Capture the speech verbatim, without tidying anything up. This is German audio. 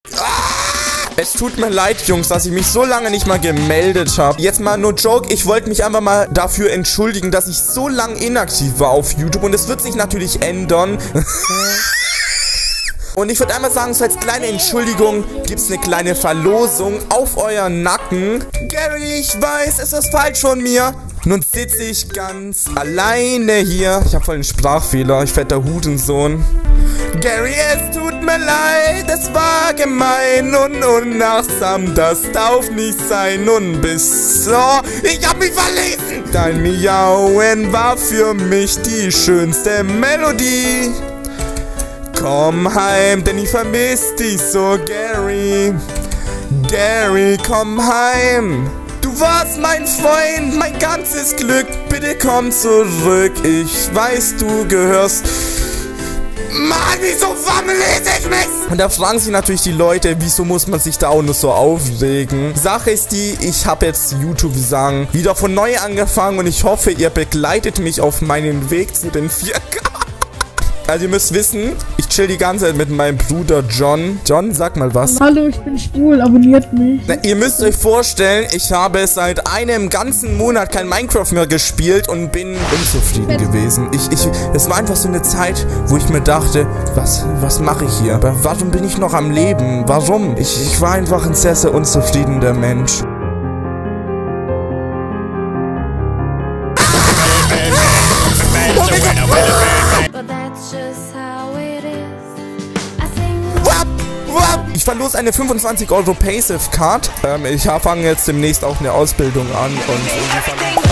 Es tut mir leid, Jungs, dass ich mich so lange nicht mal gemeldet habe. Jetzt mal nur Joke, ich wollte mich einfach mal dafür entschuldigen, dass ich so lange inaktiv war auf YouTube. Und es wird sich natürlich ändern. Und ich würde einmal sagen, so als kleine Entschuldigung gibt es eine kleine Verlosung auf euren Nacken. Gary, ich weiß, es ist falsch von mir. Nun sitze ich ganz alleine hier. Ich habe voll einen Sprachfehler, ich fetter Hutensohn. Gary, es tut mir leid, es war gemein und unachtsam, das darf nicht sein und bis so, ich hab mich verlesen. Dein Miauen war für mich die schönste Melodie. Komm heim, denn ich vermiss dich so, Gary. Gary, komm heim. Du warst mein Freund, mein ganzes Glück. Bitte komm zurück, ich weiß, du gehörst... Mann, wieso verlese ich mich? Und da fragen sich natürlich die Leute, wieso muss man sich da auch nur so aufregen? Sache ist die, ich habe jetzt YouTube, wie sagen, wieder von neu angefangen und ich hoffe, ihr begleitet mich auf meinen Weg zu den vier K. Also ihr müsst wissen, ich chill die ganze Zeit mit meinem Bruder John. John, sag mal was. Hallo, ich bin schwul, abonniert mich. Na, ihr müsst euch vorstellen, ich habe seit einem ganzen Monat kein Minecraft mehr gespielt und bin unzufrieden gewesen. Ich, ich, es war einfach so eine Zeit, wo ich mir dachte, was, was mache ich hier? Aber warum bin ich noch am Leben? Warum? Ich, ich war einfach ein sehr, sehr unzufriedener Mensch. Ich verlose eine fünfundzwanzig Euro Paysafe Card. Ähm, ich fange jetzt demnächst auch eine Ausbildung an und